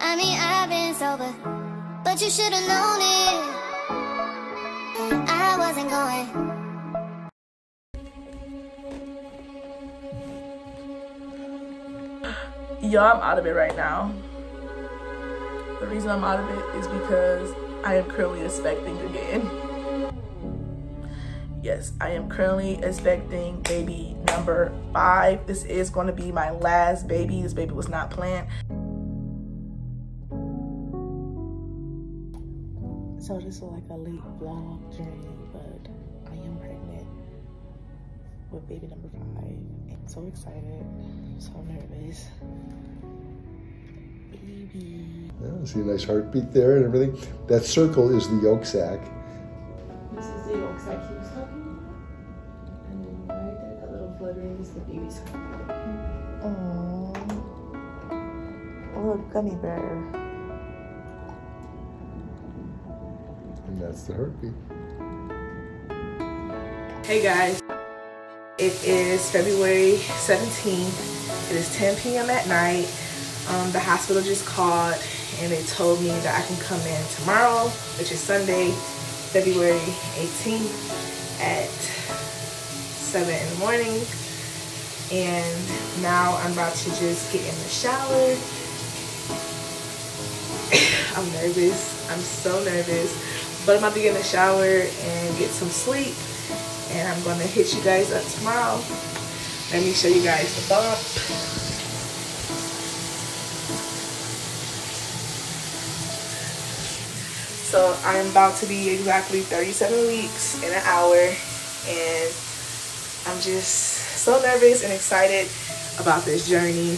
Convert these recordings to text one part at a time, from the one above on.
I mean, I've been sober, but you should've known it. I wasn't going. Y'all, I'm out of it right now. The reason I'm out of it is because I am currently expecting again. Yes, I am currently expecting baby number 5. This is going to be my last baby. This baby was not planned. So this is like a late vlog journey, but I am pregnant with baby number 5. I'm so excited, so nervous. Baby. Yeah, see a nice heartbeat there and everything. That circle is the yolk sac. This is the yolk sac he was talking about. And then right there, that little fluttering is the baby's heart. Aww. A little gummy bear. And that's the heartbeat. Hey guys, it is February 17th. It is 10 p.m. at night. The hospital just called and they told me that I can come in tomorrow, which is Sunday, February 18th at 7 in the morning. And now I'm about to just get in the shower. I'm nervous. I'm so nervous. But I'm about to get in the shower and get some sleep. And I'm going to hit you guys up tomorrow. Let me show you guys the bump. So I'm about to be exactly 37 weeks in an hour. And I'm just so nervous and excited about this journey.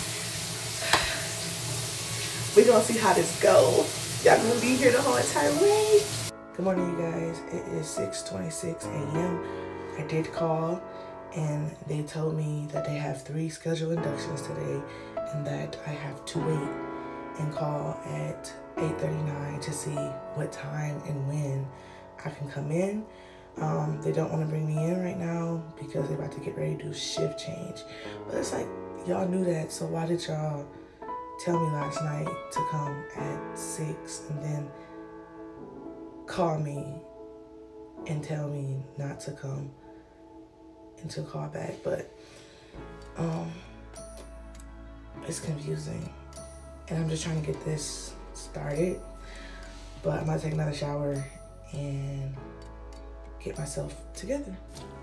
We're going to see how this goes. Y'all going to be here the whole entire way. Good morning, you guys. It is 6:26 a.m. I did call and they told me that they have 3 scheduled inductions today and that I have to wait and call at 8:39 to see what time and when I can come in. They don't want to bring me in right now because they're about to get ready to do shift change. But it's like, y'all knew that, so why did y'all tell me last night to come at 6 and then call me and tell me not to come and to call back? But it's confusing and I'm just trying to get this started. But I'm gonna take another shower and get myself together.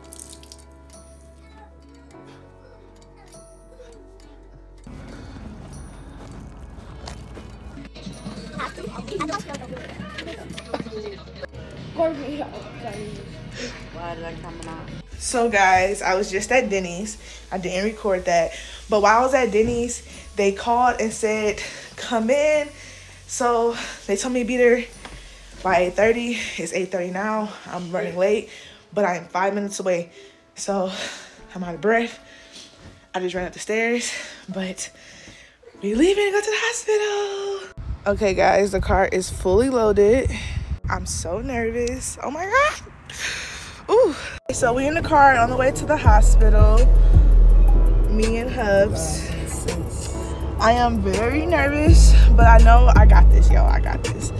So guys, I was just at Denny's. I didn't record that, but while I was at Denny's, they called and said, come in. So they told me to be there by 8:30. It's 8:30 now. I'm running late, but I am 5 minutes away. So I'm out of breath. I just ran up the stairs, but we leaving to go to the hospital. Okay guys, the car is fully loaded. I'm so nervous. Oh my God. Ooh. So we in the car on the way to the hospital. Me and Hubs. I am very nervous, but I know I got this, yo. I got this.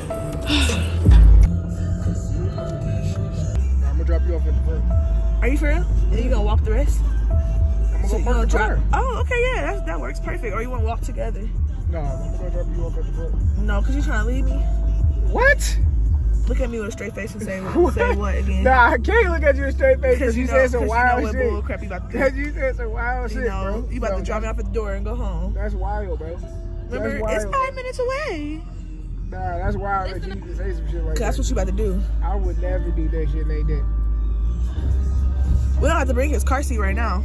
I'm gonna drop you off at the front. Are you for real? And you gonna walk the rest? I'm gonna go park the car. Oh, okay, yeah, that works perfect. Or you wanna walk together? No, I'm gonna drop you off at the front. No, cause you trying to leave me. What? Look at me with a straight face and say what again? Nah, I can't look at you with a straight face because you said some wild shit. Bull crap you about to do. Because you said some wild shit, bro. You about to drop me off at the door and go home. That's wild, bro. Remember, it's 5 minutes away. Nah, that's wild that you need to say some shit like that. That's what you about to do. I would never do that shit like that. We don't have to bring his car seat right now.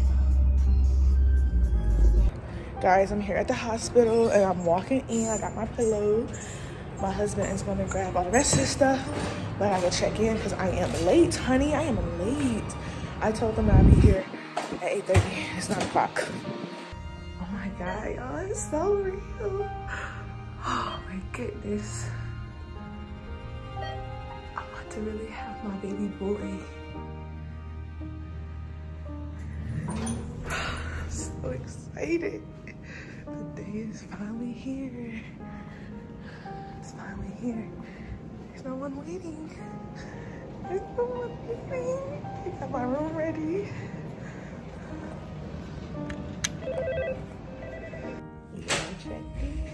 Guys, I'm here at the hospital and I'm walking in. I got my pillow. My husband is going to grab all the rest of the stuff, but I gotta check in because I am late, honey. I am late. I told them I'd be here at 8:30. It's 9 o'clock. Oh my God, y'all, it's so real. Oh my goodness. I'm about to really have my baby boy. I'm so excited. The day is finally here. It's finally here. There's no one waiting. There's no one waiting. I got my room ready. We gotta check in.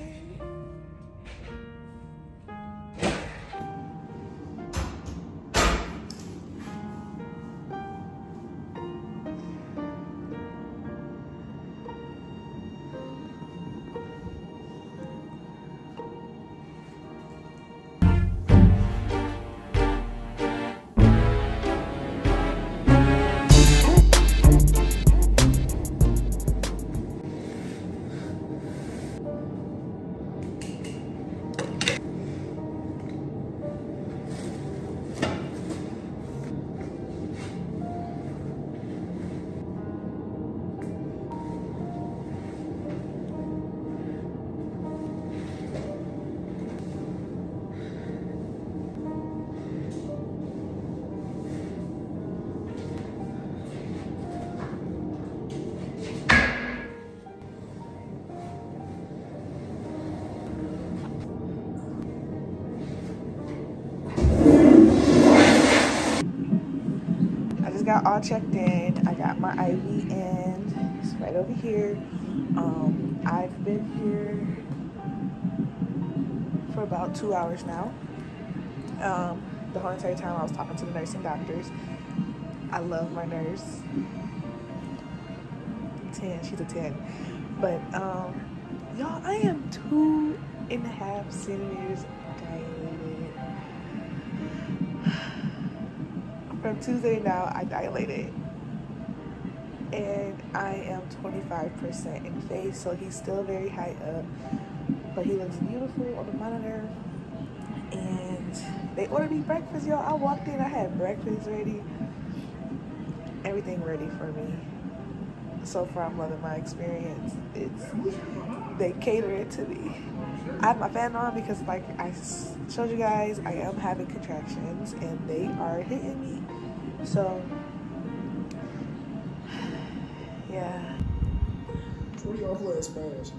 Got all checked in. I got my IV in. It's right over here. I've been here for about 2 hours now. The whole entire time I was talking to the nursing doctors. I love my nurse. 10, she's a 10. But y'all, I am 2.5 centimeters dilated. From Tuesday now, I dilated, and I am 25% in face, so he's still very high up, but he looks beautiful on the monitor. And they ordered me breakfast, y'all. I walked in, I had breakfast ready, everything ready for me. So far, I'm loving my experience. They cater it to me. I have my fan on because, like I showed you guys, I am having contractions and they are hitting me. So, yeah. 20 off last pass.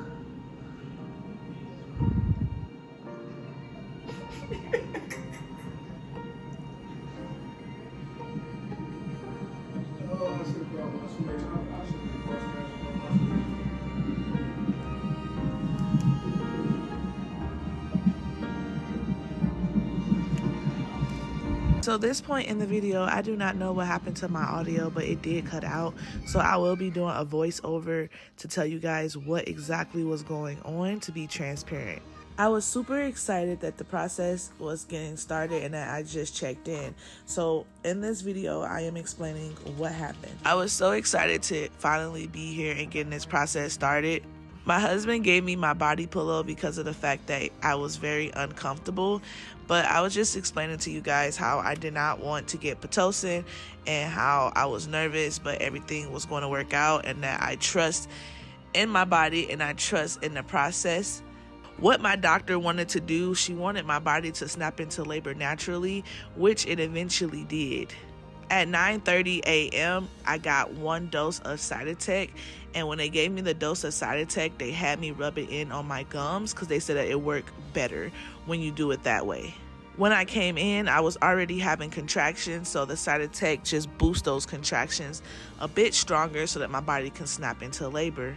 So this point in the video, I do not know what happened to my audio, but it did cut out. So I will be doing a voiceover to tell you guys what exactly was going on, to be transparent. I was super excited that the process was getting started and that I just checked in. So in this video, I am explaining what happened. I was so excited to finally be here and getting this process started. My husband gave me my body pillow because of the fact that I was very uncomfortable, but I was just explaining to you guys how I did not want to get Pitocin and how I was nervous, but everything was going to work out, and that I trust in my body and I trust in the process. What my doctor wanted to do, she wanted my body to snap into labor naturally, which it eventually did. At 9:30 a.m., I got 1 dose of Cytotec, and when they gave me the dose of Cytotec, they had me rub it in on my gums because they said that it worked better when you do it that way. When I came in, I was already having contractions, so the Cytotec just boosts those contractions a bit stronger so that my body can snap into labor.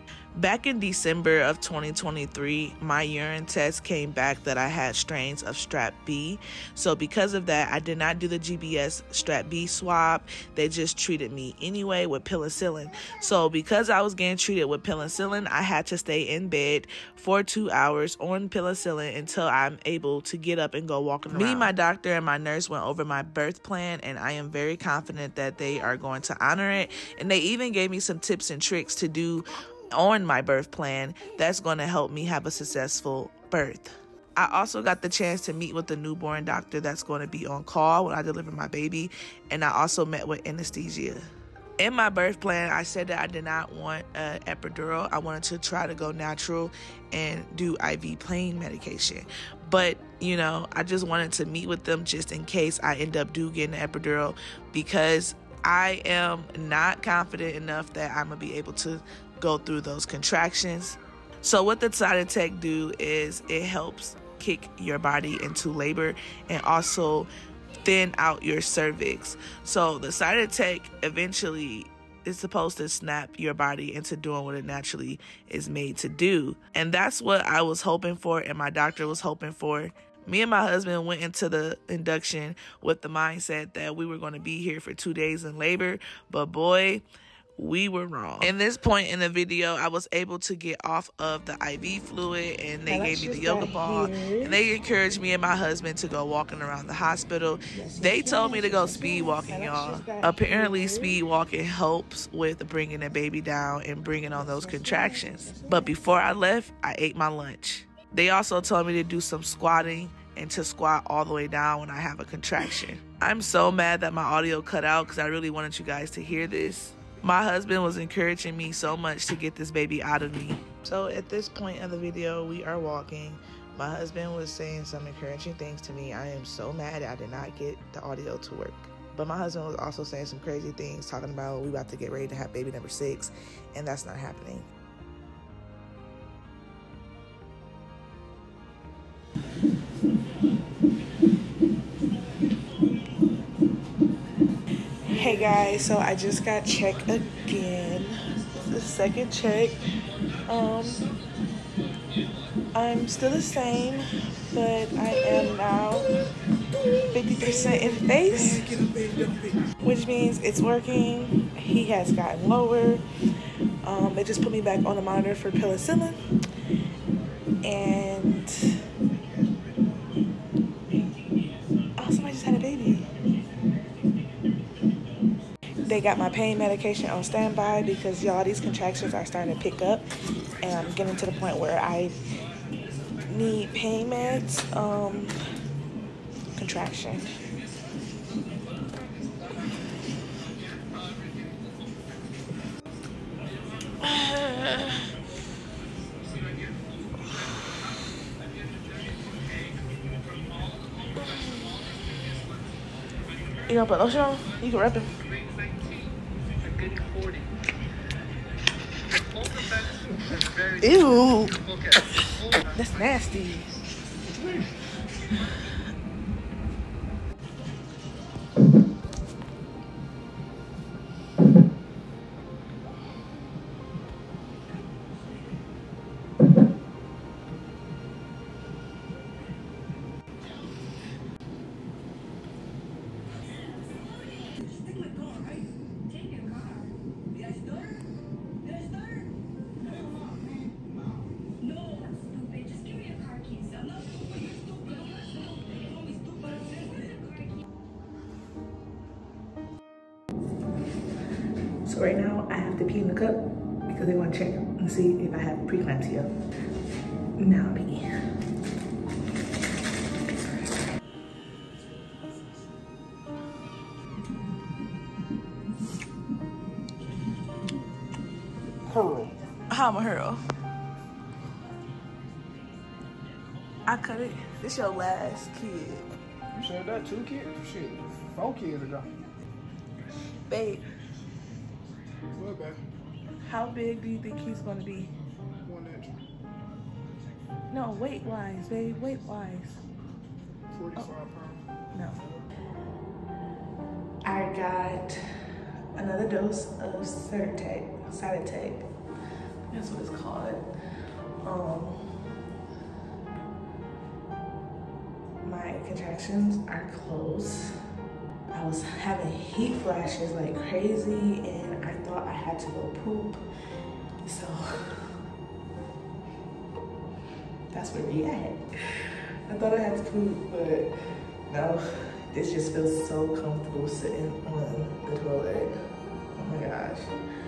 Back in December of 2023, my urine test came back that I had strains of strep B. So because of that, I did not do the GBS strep B swab. They just treated me anyway with penicillin. So because I was getting treated with penicillin, I had to stay in bed for 2 hours on penicillin until I'm able to get up and go walking around. Me, my doctor, and my nurse went over my birth plan, and I am very confident that they are going to honor it. And they even gave me some tips and tricks to do on my birth plan that's going to help me have a successful birth. I also got the chance to meet with the newborn doctor that's going to be on call when I deliver my baby, and I also met with anesthesia. In my birth plan, I said that I did not want an epidural. I wanted to try to go natural and do IV pain medication. But, you know, I just wanted to meet with them just in case I end up getting an epidural, because I am not confident enough that I'm going to be able to go through those contractions. So what the Side Tech do is it helps kick your body into labor and also thin out your cervix. So the Side Tech eventually is supposed to snap your body into doing what it naturally is made to do. And that's what I was hoping for and my doctor was hoping for. Me and my husband went into the induction with the mindset that we were going to be here for 2 days in labor, but boy, we were wrong. In this point in the video, I was able to get off of the IV fluid and they gave me the yoga ball and they encouraged me and my husband to go walking around the hospital. They told me to go speed walking, y'all. Apparently speed walking helps with bringing the baby down and bringing on those contractions. But before I left, I ate my lunch. They also told me to do some squatting and to squat all the way down when I have a contraction. I'm so mad that my audio cut out because I really wanted you guys to hear this. My husband was encouraging me so much to get this baby out of me. So at this point of the video, we are walking. My husband was saying some encouraging things to me. I am so mad I did not get the audio to work. But my husband was also saying some crazy things, talking about we about to get ready to have baby number 6, and that's not happening. Hey guys, so I just got checked again. The second check. I'm still the same, but I am now 50% in face, which means it's working. He has gotten lower. They just put me back on the monitor for penicillin, and somebody just had a baby. They got my pain medication on standby because y'all, these contractions are starting to pick up and I'm getting to the point where I need pain meds. Contraction. You gonna put lotion on? You can wrap it. Ew, that's nasty. So right now I have to pee in the cup because they want to check and see if I have preeclampsia. Now pee. Hurl. How I'm a hurl? I cut it. This your last kid. You said that 2 kids? Shit, 4 kids ago. Babe. What, babe? How big do you think he's gonna be? 1 inch. No, weight-wise, babe, weight-wise. 45 pounds. No. I got another dose of Side Tech. That's what it's called. My contractions are close. I was having heat flashes like crazy and I thought I had to go poop. So that's where we at. I thought I had to poop, but no, this just feels so comfortable sitting on the toilet. Oh my gosh.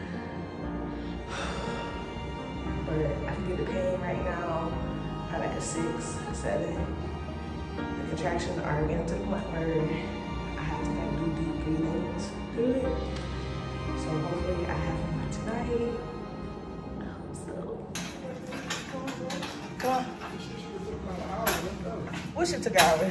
But I can get the pain right now, probably like a 6, 7. The contractions are getting to the point where I have to like do deep breathings through it. So hopefully I have more tonight. So, come on. What shit took an hour?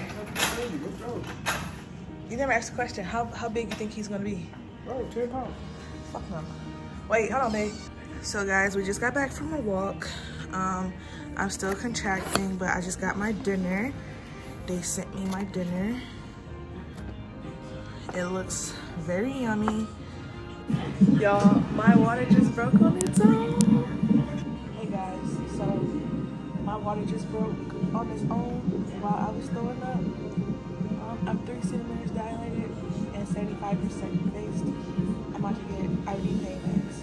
You never asked the question. How big you think he's gonna be? Oh, 10 pounds. Fuck no. Wait, hold on, babe. So guys, we just got back from a walk. I'm still contracting, but I just got my dinner. They sent me my dinner. It looks very yummy. Y'all, my water just broke on its own. Hey guys, so my water just broke on its own while I was throwing up. I'm 3 centimeters dilated and 75% phased. I'm about to get IV pain meds.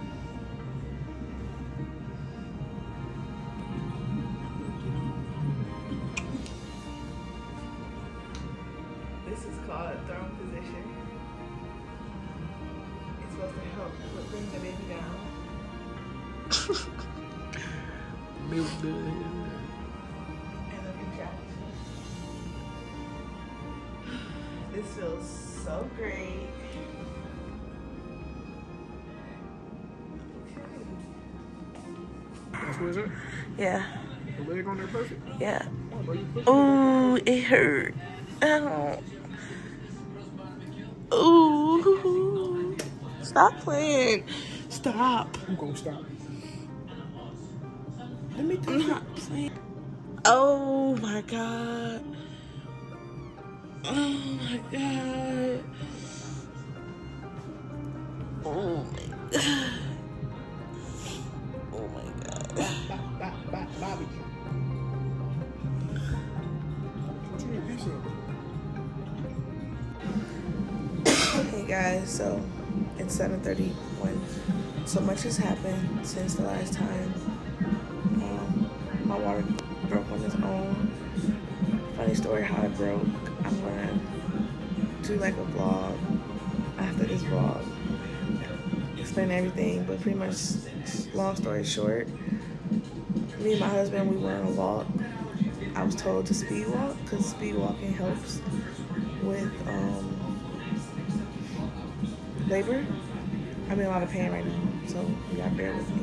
This is called a throne position. It's supposed to help bring the baby down. And the contraction. This feels so great. That's what is it? Yeah. The leg on there perfect? Yeah. Oh, it hurt. Ow. Ooh. Stop playing. Stop. I'm gonna stop. Let me touch it. Oh my god. Oh my god. Oh my god. Oh my god. Bobby. Hey guys, so it's 7:31. So much has happened since the last time. My water broke on its own. Funny story how it broke. I'm gonna do like a vlog after this vlog. Explain everything, but pretty much, long story short, me and my husband, we went on a walk. I was told to speed walk because speed walking helps with labor. I'm in a lot of pain right now, so you gotta bear with me.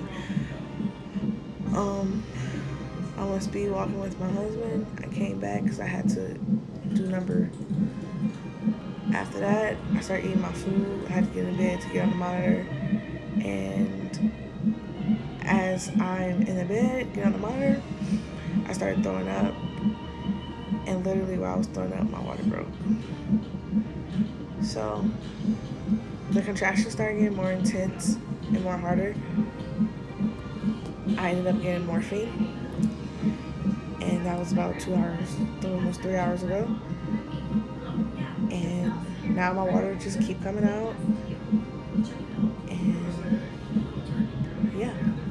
I went speed walking with my husband. I came back because I had to do number. After that, I started eating my food. I had to get in bed to get on the monitor. And as I'm in the bed, get on the monitor, I started throwing up. And literally while I was throwing up, my water broke. So the contractions started getting more intense and more harder. I ended up getting morphine. And that was about 2 hours, almost 3 hours ago. And now my water just keep coming out. And yeah.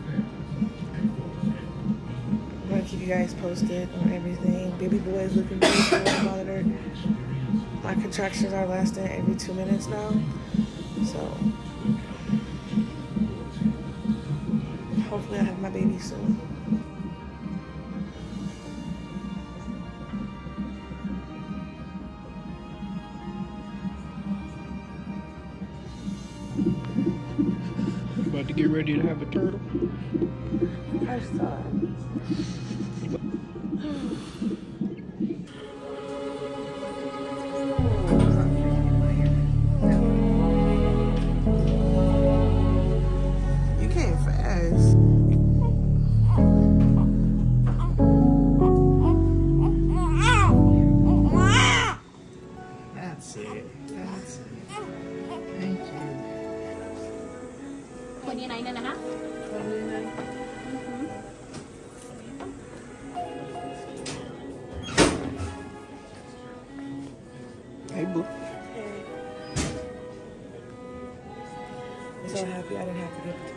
I'm gonna keep you guys posted on everything. Baby boy is looking really good on the monitor. My contractions are lasting every 2 minutes now. So hopefully I'll have my baby soon. About to get ready to have a turtle. I saw it. You came fast. That's it. That's it. Thank you. 29 and a half. 29. Hey, boo. I'm so happy I didn't have to give it to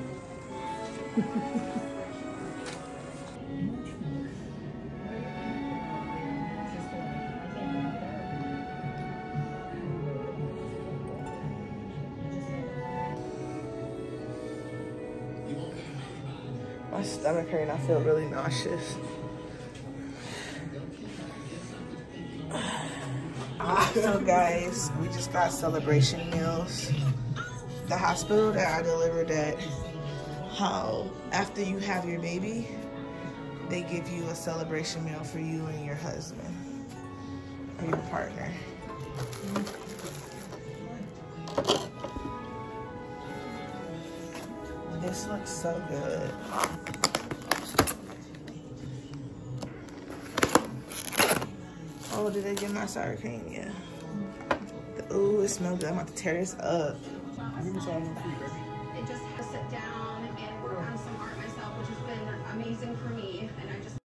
my stomach hurt and I feel really nauseous. So guys, we just got celebration meals. The hospital that I delivered at, how after you have your baby, they give you a celebration meal for you and your husband or your partner. This looks so good. Oh, did they get my sour cream? Yeah. Ooh, it smells good. I'm about to tear this up. Give me some on my feet, baby. It just has to sit down and work on some art myself, which has been amazing for me. And I just